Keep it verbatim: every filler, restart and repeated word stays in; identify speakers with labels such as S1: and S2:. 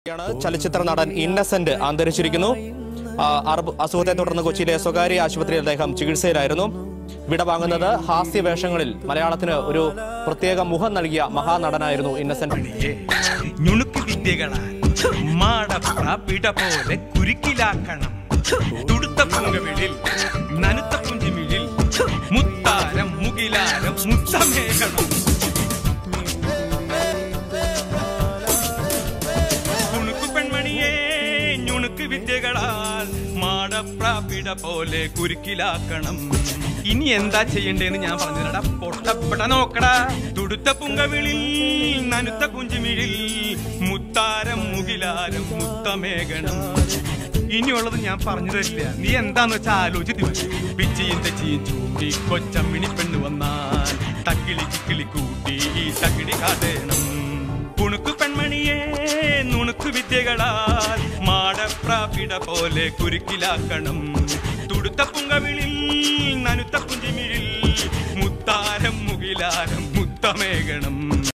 S1: ചലച്ചിത്ര നടൻ ഇന്നസെന്റ് അന്തരിച്ചിരിക്കുന്നു. അസുഖത്തെ തുടർന്ന് കൊച്ചിയിലെ സ്വകാര്യ ആശുപത്രിയിൽ അദ്ദേഹം ചികിത്സയിലായിരുന്നു. വിടവാങ്ങുന്നത് ഹാസ്യവേഷങ്ങളിൽ മലയാളത്തിന് ഒരു പ്രത്യേക മുഖം നൽകിയ മഹാനടനായിരുന്നു ഇന്നസെന്റ്.
S2: വിദ്യകളാൽ മാടപ്രാപിട പോലെ കുരുക്കിലാക്കണം. ഇനി എന്താ ചെയ്യണ്ടേന്ന് ഞാൻ പറഞ്ഞില്ലടാ. പൊട്ടപ്പെട്ട നോക്കടാ. തുടുത്ത പുങ്കവിളിൽ നനുത്ത കുഞ്ചുമിഴിൽ മുത്താരം മുകിലാരം മുത്തമേകണം. ഇനിയുള്ളത് ഞാൻ പറഞ്ഞു തരില്ല. നീ എന്താന്ന് വെച്ചാൽ ആലോചിച്ച് പിച്ചിയും തെച്ചിയും ചൂണ്ടി കൊച്ചമ്മിണി പെണ്ണ് വന്നാൽ തക്കിളി ചിക്കിളി കൂട്ടി തകിടി കാട്ടേണം. കുണുക്കു പെൺമണിയെ നുണുക്കു വിദ്യകളാൽ മാടപ്രാപിട പോലെ കുരുക്കിലാക്കണം. തുടുത്ത പുങ്കവിളിൽ നനുത്ത കുഞ്ചിമിഴിൽ മുത്താരം മുകിലാരം മുത്തമേകണം.